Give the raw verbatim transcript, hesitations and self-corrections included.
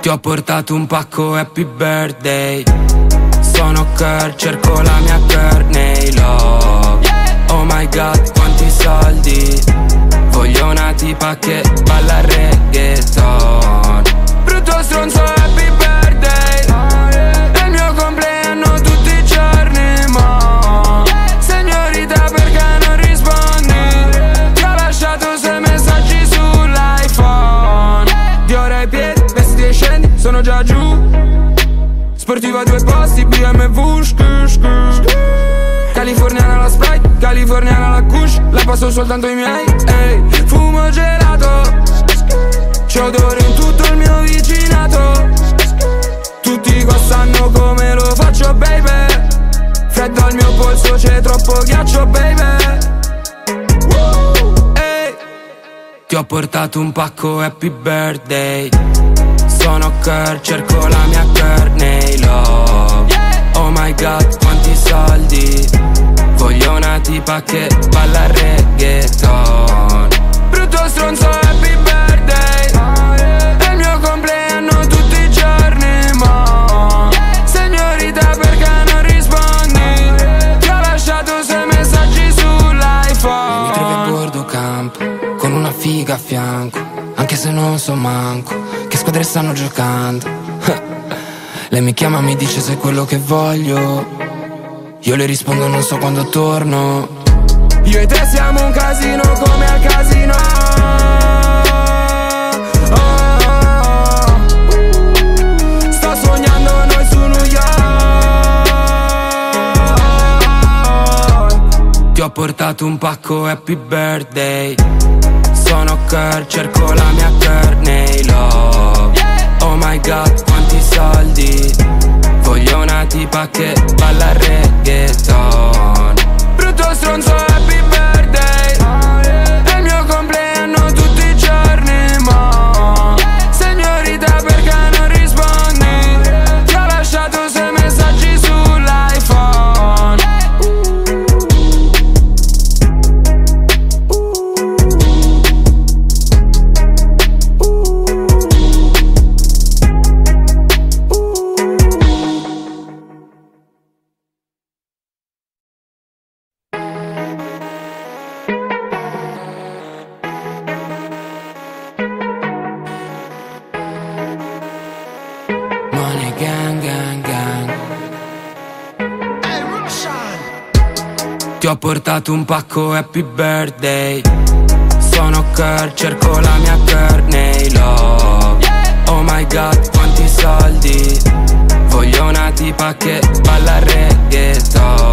Ti ho portato un pacco happy birthday. Sono Kurt, cerco la mia Courtney Love. Oh my god, quanti soldi. Voglio una tipa che balla reggaeton. Brutto stronzo happy birthday. È il mio compleanno tutti i giorni, ma signorita perché non rispondi? Ti ho lasciato sei messaggi sull'iPhone. Di ora ai piedi, vestiti e scendi, sono già giù. Sportiva a due posti, B M W, shk, shk. Californiana la Sprite, californiana la Kush. La passo soltanto i miei, ehi. Fumo gelato, c'è odore in tutto il mio vicinato. Tutti qua sanno come lo faccio, baby. Freddo al mio polso, c'è troppo ghiaccio, baby. Ehi. Ti ho portato un pacco happy birthday. Sono Kurt, cerco la mia Courtney Love. Oh my god, quanti soldi. Voglio una tipa che balla reggaeton. Brutto stronzo happy birthday. È il mio compleanno tutti i giorni, ma signorita perché non rispondi? Ti ho lasciato sei messaggi sull'iPhone. Mi trovi a bordo campo con una figa a fianco, anche se non so manco che squadre stanno giocando. Lei mi chiama, mi dice se è quello che voglio. Io le rispondo non so quando torno. Io e te siamo un casino come al casino. Oh, oh, oh. Sto sognando noi su New York. Ti ho portato un pacco happy birthday. Sono Kurt, cerco la mia Courtney Love. Oh my god, quanti soldi. Voglio una tipa che balla reggaeton. Brutto stronzo happy birthday. È il mio compleanno tutti i giorni, ma signorita perché non rispondi? Ti ho lasciato sei messaggi sull'iPhone. Ti ho portato un pacco happy birthday. Sono Kurt, cerco la mia Courtney Love. Oh my god, quanti soldi. Voglio una tipa che balla reggaeton.